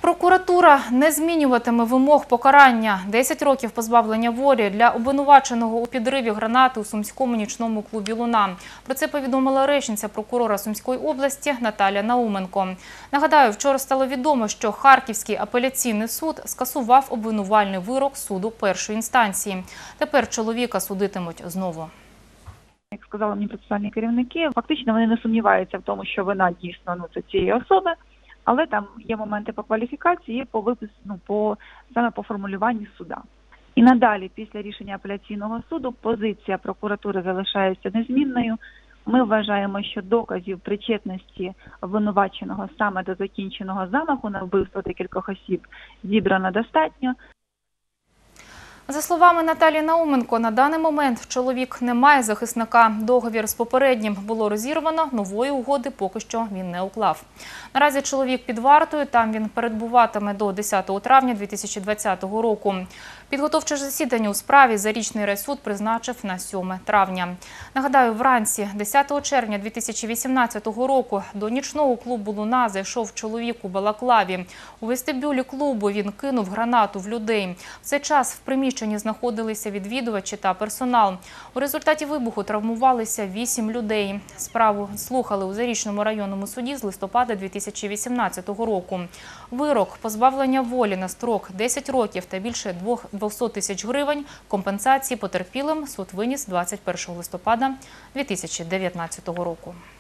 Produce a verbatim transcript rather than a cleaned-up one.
Прокуратура не змінюватиме вимог покарання. десять років позбавлення волі для обвинуваченого у підриві гранати у Сумському нічному клубі «Луна». Про це повідомила речниця прокурора Сумської області Наталія Науменко. Нагадаю, вчора стало відомо, що Харківський апеляційний суд скасував обвинувальний вирок суду першої інстанції. Тепер чоловіка судитимуть знову. Як сказали мені процесуальні керівники, фактично вони не сумніваються в тому, що вина дійсно ну, це цієї особи. Але там є моменти по кваліфікації, по випису, ну, по, саме по формулюванню суда. І надалі, після рішення апеляційного суду, позиція прокуратури залишається незмінною. Ми вважаємо, що доказів причетності обвинуваченого саме до закінченого замаху на вбивство декількох осіб зібрано достатньо. За словами Наталії Науменко, на даний момент чоловік не має захисника. Договір з попереднім було розірвано, нової угоди поки що він не уклав. Наразі чоловік під вартою, там він перебуватиме до десятого травня дві тисячі двадцятого року. Підготовче засідання у справі зарічний райсуд призначив на сьоме травня. Нагадаю, вранці десятого червня дві тисячі вісімнадцятого року до нічного клубу «Луна» зайшов чоловік у балаклаві. У вестибюлі клубу він кинув гранату в людей. В цей час в приміщенні знаходилися відвідувачі та персонал. У результаті вибуху травмувалися вісім людей. Справу слухали у Зарічному районному суді з листопада дві тисячі вісімнадцятого року. Вирок – позбавлення волі на строк десять років та більше двохсот тисяч гривень компенсації потерпілим суд виніс двадцять першого листопада дві тисячі дев'ятнадцятого року.